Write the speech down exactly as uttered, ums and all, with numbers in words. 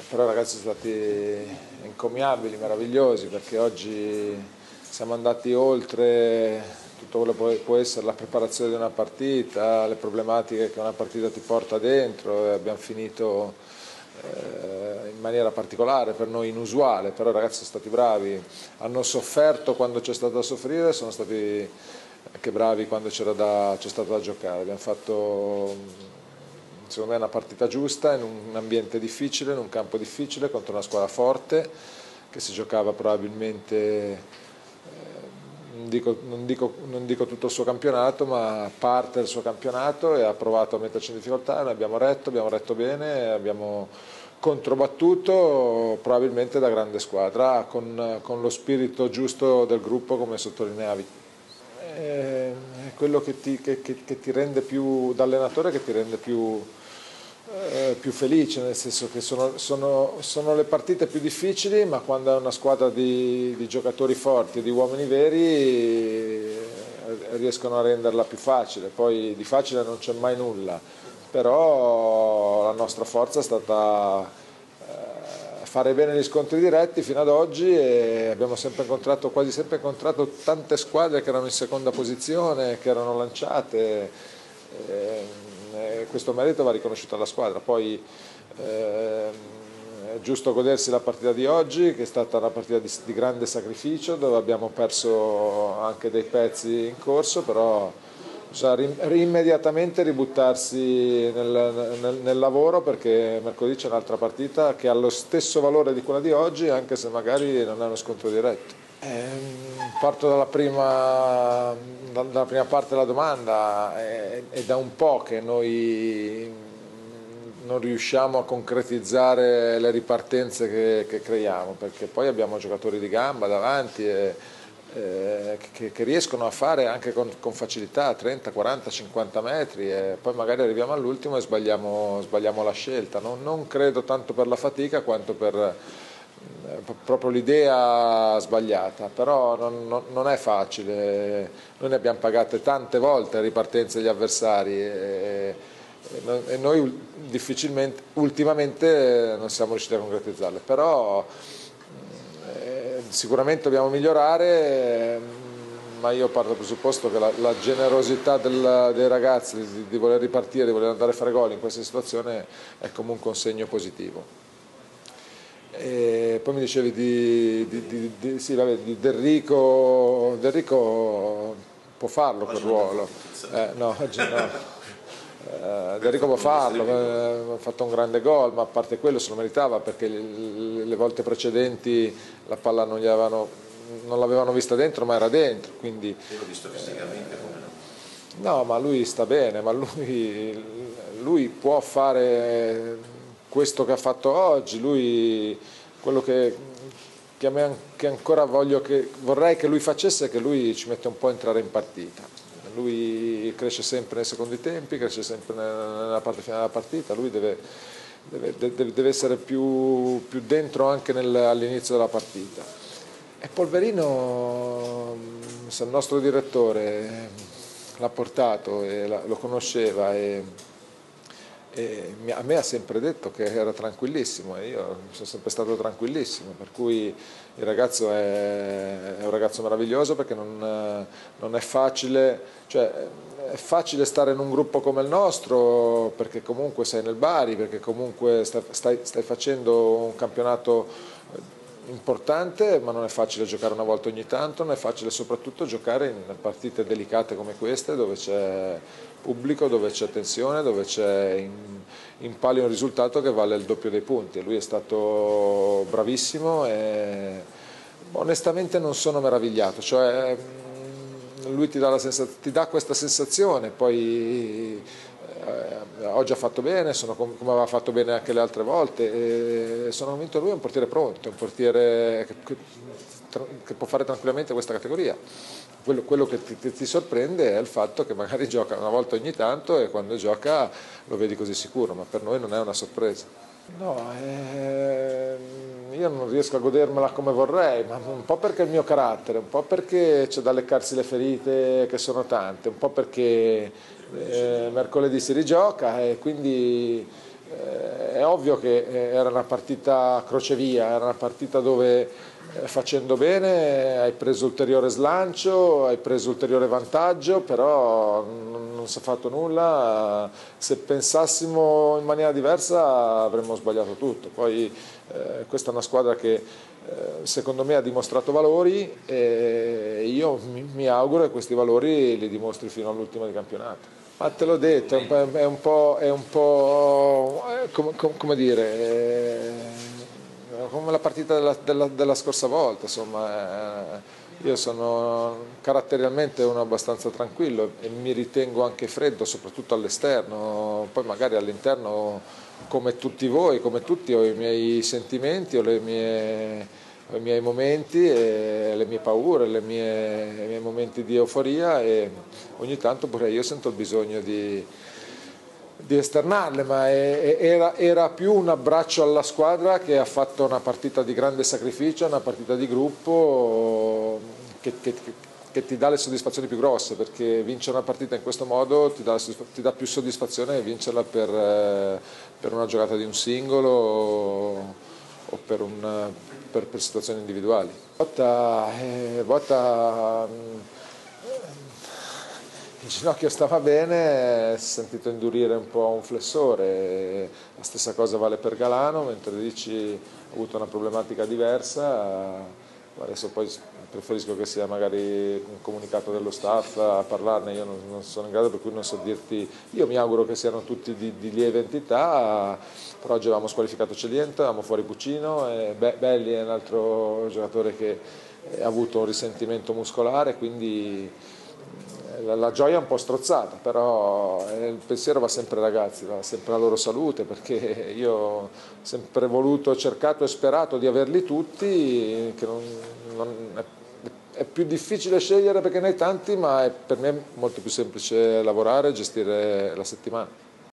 però i ragazzi sono stati encomiabili, meravigliosi, perché oggi siamo andati oltre tutto quello che può essere la preparazione di una partita, le problematiche che una partita ti porta dentro, e abbiamo finito eh, in maniera particolare, per noi inusuale, però i ragazzi sono stati bravi, hanno sofferto quando c'è stato da soffrire, sono stati anche bravi quando c'era stato da giocare. Abbiamo fatto, secondo me, una partita giusta in un ambiente difficile, in un campo difficile, contro una squadra forte che si giocava probabilmente, eh, non, dico, non, dico, non dico tutto il suo campionato, ma parte del suo campionato, e ha provato a metterci in difficoltà. Noi abbiamo retto, abbiamo retto bene, abbiamo controbattuto probabilmente da grande squadra, con, con lo spirito giusto del gruppo, come sottolineavi. È quello che ti, che, che, che ti rende più, da allenatore, che ti rende più, eh, più felice, nel senso che sono, sono, sono le partite più difficili, ma quando è una squadra di, di giocatori forti, di uomini veri, eh, riescono a renderla più facile. Poi di facile non c'è mai nulla, però la nostra forza è stata fare bene gli scontri diretti fino ad oggi, e abbiamo sempre incontrato, quasi sempre incontrato tante squadre che erano in seconda posizione, che erano lanciate, e questo merito va riconosciuto alla squadra. Poi eh, è giusto godersi la partita di oggi, che è stata una partita di, di grande sacrificio, dove abbiamo perso anche dei pezzi in corso, però bisogna immediatamente ributtarsi nel, nel, nel lavoro, perché mercoledì c'è un'altra partita che ha lo stesso valore di quella di oggi, anche se magari non è uno scontro diretto. Eh, parto dalla prima, dalla prima parte della domanda. È, è da un po' che noi non riusciamo a concretizzare le ripartenze che, che creiamo, perché poi abbiamo giocatori di gamba davanti e Eh, che, che riescono a fare anche con, con facilità trenta, quaranta, cinquanta metri, e poi magari arriviamo all'ultimo e sbagliamo, sbagliamo la scelta. Non, non credo tanto per la fatica quanto per eh, proprio l'idea sbagliata, però non, non, non è facile. Noi ne abbiamo pagate tante volte ripartenze degli avversari, e, e noi difficilmente, ultimamente non siamo riusciti a concretizzarle, però sicuramente dobbiamo migliorare, ma io parto dal presupposto che la, la generosità del, dei ragazzi di, di voler ripartire, di voler andare a fare gol in questa situazione è comunque un segno positivo. E poi mi dicevi di, di, di, di, sì, vabbè, di Derrico. Derrico può farlo quel ruolo, eh, no, oggi no. Uh, Derrico può farlo, uh, ha fatto un grande gol, ma a parte quello se lo meritava, perché le, le volte precedenti la palla non gli avevano, non l'avevano vista dentro, ma era dentro, quindi io l'ho visto fisicamente, eh, come no? no, ma lui sta bene, ma lui, lui può fare questo che ha fatto oggi. Lui, quello che, che, a me, che ancora voglio che, vorrei che lui facesse, è che lui ci mette un po' a entrare in partita. Lui cresce sempre nei secondi tempi, cresce sempre nella parte finale della partita, lui deve, deve, deve, deve essere più, più dentro anche all'inizio della partita. E Polverino, se il nostro direttore l'ha portato e la, lo conosceva, e, e a me ha sempre detto che era tranquillissimo, e io sono sempre stato tranquillissimo, per cui il ragazzo è, è un ragazzo meraviglioso, perché non, non è facile, cioè è facile stare in un gruppo come il nostro, perché comunque sei nel Bari, perché comunque stai, stai, stai facendo un campionato importante, ma non è facile giocare una volta ogni tanto, non è facile soprattutto giocare in partite delicate come queste, dove c'è pubblico, dove c'è tensione, dove c'è in, in palio un risultato che vale il doppio dei punti. E lui è stato bravissimo, e onestamente non sono meravigliato, cioè lui ti dà, la ti dà questa sensazione, poi eh, oggi ha fatto bene, sono com come aveva fatto bene anche le altre volte, e sono convinto lui è un portiere pronto, è un portiere che, che, che può fare tranquillamente questa categoria. Quello, quello che ti, ti, ti sorprende è il fatto che magari gioca una volta ogni tanto, e quando gioca lo vedi così sicuro, ma per noi non è una sorpresa. No, eh, io non riesco a godermela come vorrei, ma un po' perché è il mio carattere, un po' perché c'è da leccarsi le ferite, che sono tante, un po' perché eh, mercoledì si rigioca, e quindi eh, è ovvio che era una partita crocevia, era una partita dove facendo bene hai preso ulteriore slancio, hai preso ulteriore vantaggio, però non, non si è fatto nulla. Se pensassimo in maniera diversa avremmo sbagliato tutto. Poi eh, questa è una squadra che eh, secondo me ha dimostrato valori e io mi, mi auguro che questi valori li dimostri fino all'ultima di campionato. Ma te l'ho detto, è un po', è un po', è un po' eh, come, come dire, eh, come la partita della, della, della scorsa volta, insomma, eh, io sono caratterialmente uno abbastanza tranquillo e mi ritengo anche freddo, soprattutto all'esterno, poi magari all'interno come tutti voi, come tutti ho i miei sentimenti, ho le mie i miei momenti, e le mie paure, le mie, i miei momenti di euforia e ogni tanto pure io sento il bisogno di, di esternarle, ma è, era, era più un abbraccio alla squadra che ha fatto una partita di grande sacrificio, una partita di gruppo che, che, che ti dà le soddisfazioni più grosse, perché vincere una partita in questo modo ti dà, ti dà più soddisfazione che vincerla per, per una giocata di un singolo o per un Per, per situazioni individuali. Botta, eh, Botta il ginocchio stava bene, si è sentito indurire un po' un flessore, la stessa cosa vale per Galano, mentre Ricci ha avuto una problematica diversa, adesso poi preferisco che sia magari un comunicato dello staff a parlarne, io non, non sono in grado, per cui non so dirti, io mi auguro che siano tutti di, di lieve entità, però oggi avevamo squalificato Celiento, avevamo fuori Puccino, e Belli è un altro giocatore che ha avuto un risentimento muscolare, quindi la, la gioia è un po' strozzata, però il pensiero va sempre ai ragazzi, va sempre alla loro salute, perché io ho sempre voluto, cercato e sperato di averli tutti, che non, non è, è più difficile scegliere perché ne hai tanti, ma è, per me è molto più semplice lavorare e gestire la settimana.